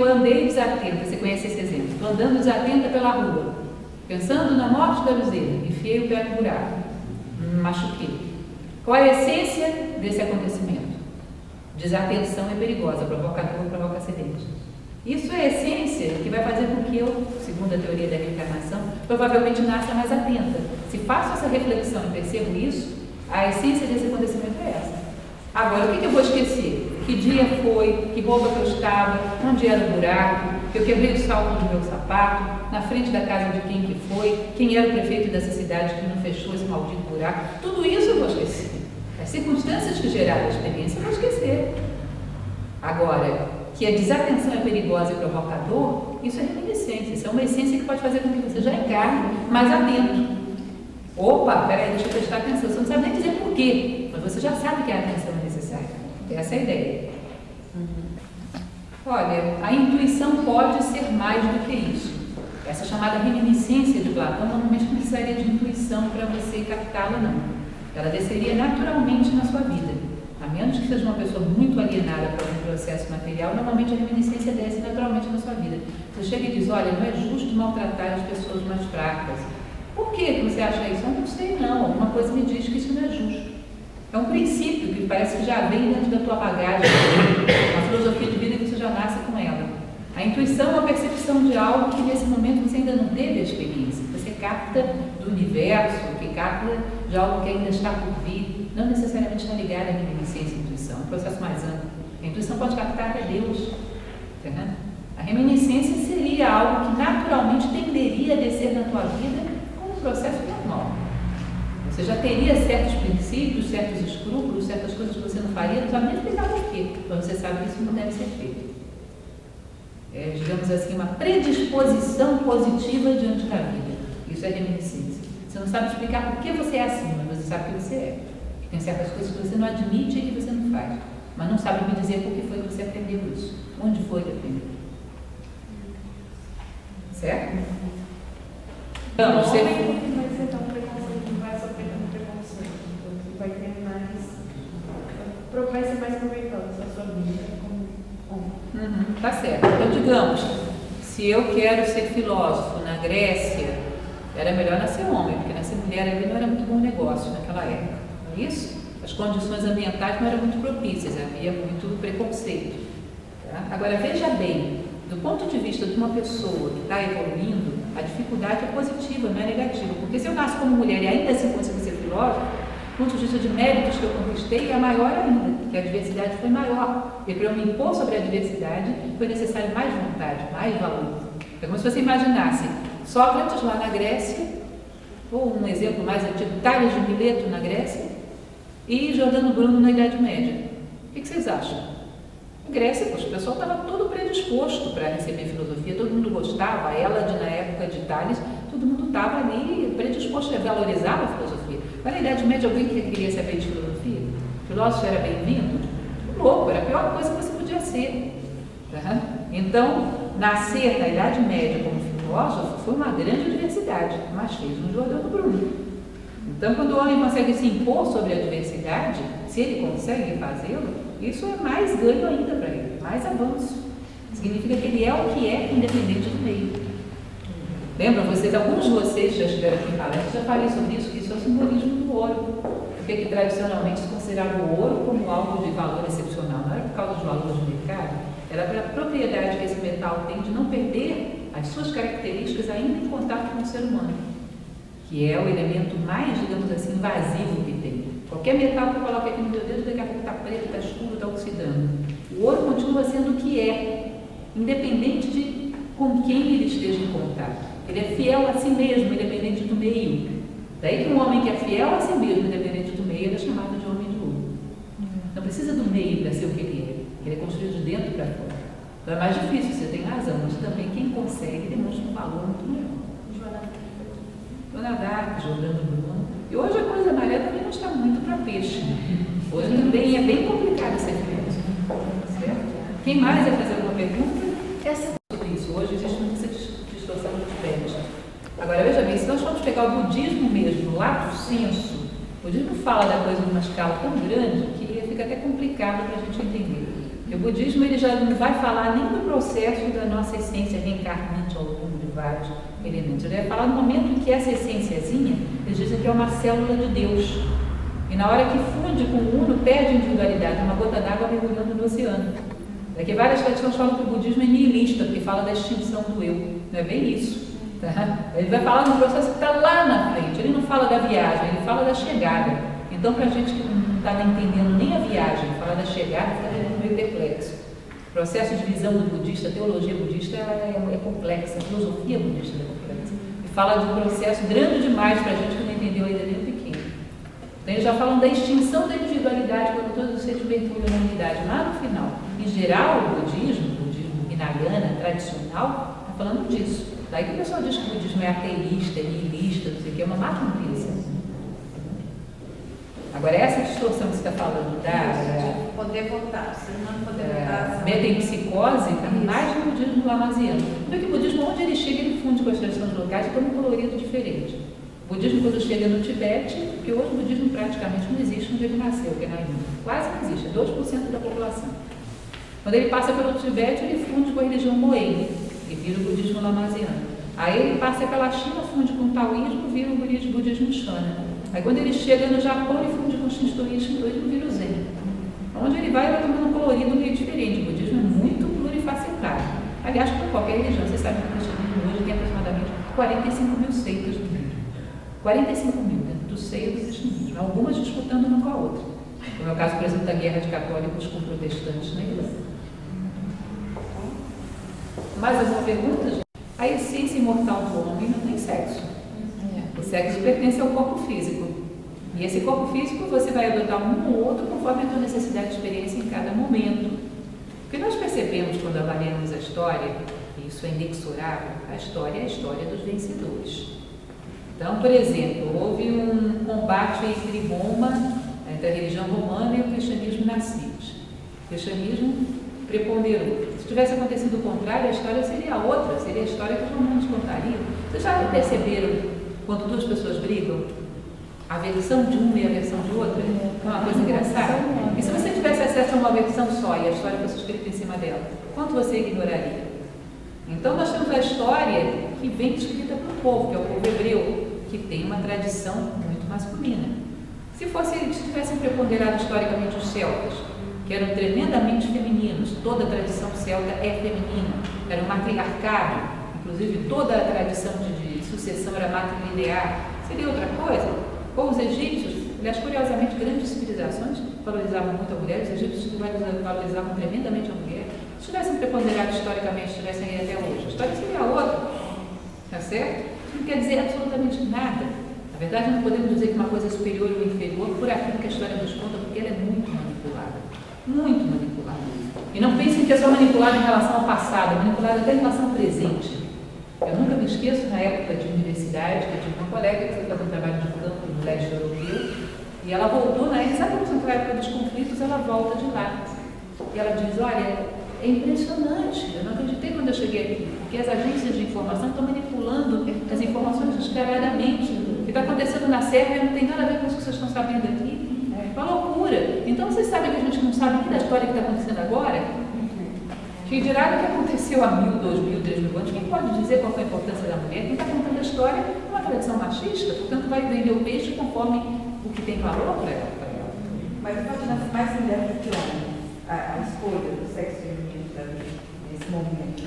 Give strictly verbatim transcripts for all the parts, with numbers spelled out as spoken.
Eu andei desatenta, você conhece esse exemplo? Estou andando desatenta pela rua, pensando na morte da Luzia, enfiei o pé no buraco, me machuquei. Qual é a essência desse acontecimento? Desatenção é perigosa, provoca dor, provoca acidente. Isso é a essência que vai fazer com que eu, segundo a teoria da reencarnação, provavelmente nasça mais atenta. Se faço essa reflexão e percebo isso, a essência desse acontecimento é essa. Agora, o que, que eu vou esquecer? Que dia foi, que roupa que eu estava, onde era o buraco, que eu quebrei o salto do meu sapato, na frente da casa de quem que foi, quem era o prefeito dessa cidade que não fechou esse maldito buraco. Tudo isso eu vou esquecer. As circunstâncias que geraram a experiência eu vou esquecer. Agora, que a desatenção é perigosa e provocador, isso é reminiscência. Isso é uma essência que pode fazer com que você já encarne mais atento. Opa, peraí, deixa eu prestar atenção. Você não sabe nem dizer por quê, mas você já sabe que a atenção é necessária. Essa é a ideia. Uhum. Olha, a intuição pode ser mais do que isso. Essa chamada reminiscência de Platão normalmente não precisaria de intuição para você captá-la, não. Ela desceria naturalmente na sua vida. A menos que seja uma pessoa muito alienada para um processo material, normalmente a reminiscência desce naturalmente na sua vida. Você chega e diz, olha, não é justo maltratar as pessoas mais fracas. Por que você acha isso? Eu não sei não, alguma coisa me diz que isso não é justo. É um princípio que parece que já vem dentro da tua bagagem, uma filosofia de vida que você já nasce com ela. A intuição é a percepção de algo que nesse momento você ainda não teve a experiência. Você capta do universo, que capta de algo que ainda está por vir, não necessariamente está ligado à reminiscência e à intuição, é um processo mais amplo. A intuição pode captar até Deus. Tá? A reminiscência seria algo que naturalmente tenderia a descer na tua vida como um processo normal. Você já teria certos princípios, certos escrúpulos, certas coisas que você não faria, não sabe nem explicar por quê, mas você sabe que isso não deve ser feito. É, digamos assim, uma predisposição positiva diante da vida. Isso é reminiscência. Você não sabe explicar por que você é assim, mas você sabe que você é. Tem certas coisas que você não admite e que você não faz, mas não sabe me dizer por que foi que você aprendeu isso. Onde foi que aprendeu? Certo? Então, você... vai ser tão preconceito, vai sofrer um preconceito, então vai ter mais, vai ser mais proveitoso a sua vida como homem. Uhum, tá certo. Então, digamos, se eu quero ser filósofo na Grécia, era melhor nascer homem, porque nascer mulher ali não era muito bom negócio naquela época, não é isso? As condições ambientais não eram muito propícias, havia muito preconceito. Tá? Agora, veja bem, do ponto de vista de uma pessoa que está evoluindo, a dificuldade é positiva, não é negativa. Porque se eu nasço como mulher e ainda assim consigo ser filósofo, do ponto de vista de méritos que eu conquistei, é maior ainda, que a diversidade foi maior. E para eu me impor sobre a diversidade, foi necessário mais vontade, mais valor. É como se você imaginasse Sócrates lá na Grécia, ou um exemplo mais antigo, Tales de Mileto na Grécia, e Giordano Bruno na Idade Média. O que vocês acham? A Grécia, poxa, o pessoal estava todo predisposto para receber filosofia, todo mundo gostava, ela de, na época de Tales, todo mundo estava ali predisposto a valorizar a filosofia. Mas na Idade Média alguém que queria saber de filosofia? O filósofo era bem-vindo? Louco, era a pior coisa que você podia ser. Tá? Então, nascer na Idade Média como filósofo foi uma grande diversidade, mas fez um Giordano Bruno. Então, quando o homem consegue se impor sobre a diversidade, se ele consegue fazê-lo, isso é mais ganho ainda para ele, mais avanço. Significa que ele é o que é, independente do meio. Lembram vocês, alguns de vocês já estiveram aqui em palestra, já falei sobre isso, que isso é o simbolismo do ouro. Porque que tradicionalmente se considerava o ouro como algo de valor excepcional. Não era por causa dos valores do mercado, era pela propriedade que esse metal tem de não perder as suas características ainda em contato com o ser humano, que é o elemento mais, digamos assim, invasivo que tem. Qualquer metal que eu coloque aqui no meu dedo, daqui a pouco está preto, está escuro, está oxidando. O ouro continua sendo o que é, independente de com quem ele esteja em contato. Ele é fiel a si mesmo, independente do meio. Daí que um homem que é fiel a si mesmo, independente do meio, ele é chamado de homem de ouro. Não precisa do meio para ser o que ele é. Ele é construído de dentro para fora. Então é mais difícil, você tem razão, mas também quem consegue demonstra um valor muito maior. Dona Dark, Giordano Bruno. E hoje a coisa maré também não está muito para peixe. Hoje também é bem complicado ser filósofo. Certo? Quem mais vai fazer alguma pergunta? Essa é sobre isso. Hoje existe muita distorção dos pés. Agora, veja bem, se nós formos pegar o budismo mesmo, lá do senso, o budismo fala da coisa numa escala tão grande que fica até complicado para a gente entender. E o budismo ele já não vai falar nem do processo da nossa essência reencarnante ao longo de vários elementos. Ele vai falar no momento em que essa essênciazinha, eles dizem que é uma célula de Deus. E na hora que funde com o Uno, perde a individualidade, uma gota d'água mergulhando no oceano. Daqui várias tradições falam que o budismo é nihilista, porque fala da extinção do eu. Não é bem isso. Tá? Ele vai falar de um processo que está lá na frente. Ele não fala da viagem, ele fala da chegada. Então, para a gente que não está entendendo nem a viagem, falar da chegada, está meio perplexo. O processo de visão do budista, a teologia budista ela é, é complexa, a filosofia budista é complexa. E fala de um processo grande demais para a gente que não entendeu ainda nem o pequeno. Então, eles já falam da extinção da individualidade quando todos os seres mergulham na unidade. Lá no final, em geral, o budismo, o budismo hinayana, tradicional, está falando disso. Daí que o pessoal diz que o budismo é ateísta, é nihilista, não sei o que, é uma máquina de pensar. Agora, essa distorção que você está falando da, da poder votar, se não poder votar. Metempsicose está mais no budismo lamasiano. Porque o budismo, onde ele chega, ele funde com as tradições locais e toma um colorido diferente. O budismo, quando chega no Tibete, porque hoje o budismo praticamente não existe onde ele nasceu, que é na Índia. Quase não existe, é dois por cento da população. Quando ele passa pelo Tibete, ele funde com a religião Moen, e vira o budismo lamasiano. Aí ele passa pela China, funde com o taoísmo, vira o budismo Shana. Aí quando ele chega no Japão, ele funde com o shintoísmo, shintoísmo vira o Zen. Onde ele vai, ele vai tomando um colorido meio diferente. O budismo é muito plurifacetário. Aliás, como qualquer religião, você sabe que o cristianismo hoje tem aproximadamente quarenta e cinco mil seitas no mundo. quarenta e cinco mil dentro do seio do cristianismo, algumas disputando uma com a outra. Como é o caso, por exemplo, da guerra de católicos com protestantes na Irlanda. Mais alguma pergunta, gente? A essência imortal do homem não tem sexo. O sexo pertence ao corpo físico. E esse corpo físico você vai adotar um ou outro conforme a tua necessidade de experiência em cada momento. O que nós percebemos quando avaliamos a história, e isso é inexorável, a história é a história dos vencedores. Então, por exemplo, houve um combate entre Roma, entre a religião romana e o cristianismo nascidos. O cristianismo preponderou. Se tivesse acontecido o contrário, a história seria outra, seria a história que os romanos contariam. Vocês já perceberam quando duas pessoas brigam? A versão de uma e a versão de outra? É uma coisa engraçada. E se você tivesse acesso a uma versão só e a história fosse escrita em cima dela, quanto você ignoraria? Então nós temos a história que vem escrita pelo povo, que é o povo hebreu, que tem uma tradição muito masculina. Se fosse, se tivessem preponderado historicamente os celtas, que eram tremendamente femininos, toda a tradição celta é feminina, era um matriarcado, inclusive toda a tradição de, de sucessão era matrilinear, seria outra coisa. Ou os egípcios, aliás, curiosamente, grandes civilizações valorizavam muito a mulher, os egípcios valorizavam tremendamente a mulher. Se tivessem preponderado historicamente, se tivessem ido até hoje, a história seria outra, tá certo? Isso não quer dizer absolutamente nada. Na verdade, não podemos dizer que uma coisa é superior ou inferior por aquilo que a história nos conta, porque ela é muito manipulada. Muito manipulada. E não pensem que é só manipulada em relação ao passado, é manipulada até em relação ao presente. Eu nunca me esqueço, na época de universidade, que eu tive uma colega que foi fazer um trabalho de campo no leste europeu, e ela voltou, né, exatamente naquela época dos conflitos, ela volta de lá. E ela diz, olha, é impressionante, eu não acreditei quando eu cheguei aqui, porque as agências de informação estão manipulando as informações descaradamente. O que está acontecendo na Sérvia não tem nada a ver com isso que vocês estão sabendo aqui. É uma loucura. Então vocês sabem que a gente não sabe nem da história que está acontecendo agora? Que dirá do que aconteceu há mil, dois mil, três mil anos, quem pode dizer qual foi a importância da mulher? Quem está contando a história é uma tradição machista, portanto vai vender o peixe conforme o que tem valor para ela. Mas pode nascer mais mulher do que homem, a, a escolha do sexo feminino nesse momento.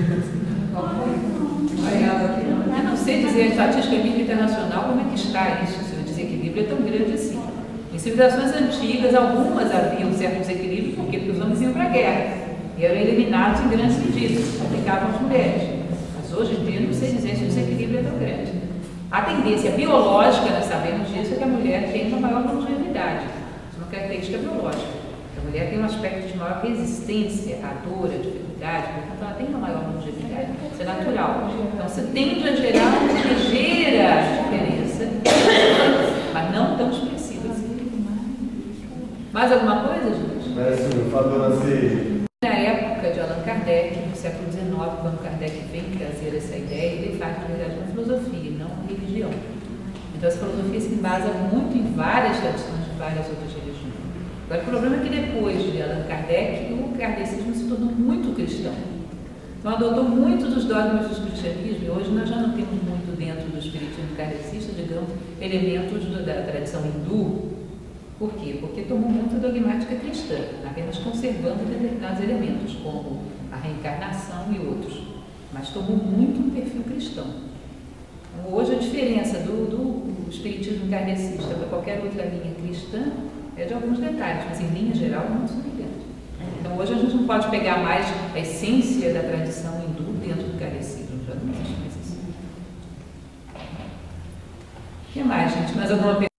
Eu não sei dizer a estatística internacional como é que está isso, se o desequilíbrio é tão grande assim. Em civilizações antigas, algumas haviam um certo desequilíbrio, porque os homens iam para a guerra e eram eliminados em grandes medidas, aplicavam as mulheres. Mas hoje em dia não sei dizer se o desequilíbrio é tão grande. A tendência biológica, nós sabemos disso, é que a mulher tem uma maior longevidade. Isso é uma característica biológica. A mulher tem um aspecto de maior resistência à dor, à dificuldade, portanto ela tem uma maior longevidade. Isso é natural. Então você tende a gerar uma ligeira diferença, mas não tão expressiva assim. Mais alguma coisa, gente? Mas assim, falando assim. Na época de Allan Kardec, no século dezenove, quando Kardec vem trazer essa ideia, ele faz, na verdade, uma filosofia, não uma religião. Então, essa filosofia se embasa muito em várias tradições de várias outras religiões. Agora, o problema é que depois de Allan Kardec, o kardecismo se tornou muito cristão. Então, adotou muito dos dogmas do cristianismo, e hoje nós já não temos muito dentro do espiritismo kardecista, digamos, elementos do, da tradição hindu. Por quê? Porque tomou muito dogmática cristã, apenas conservando determinados elementos, como a reencarnação e outros, mas tomou muito um perfil cristão. Então, hoje a diferença do, do espiritismo kardecista para qualquer outra linha cristã é de alguns detalhes, mas em linha geral é muito semelhante. Então hoje a gente não pode pegar mais a essência da tradição hindu dentro do kardecismo, já não existe mais isso. O que mais, gente? Mais alguma pergunta?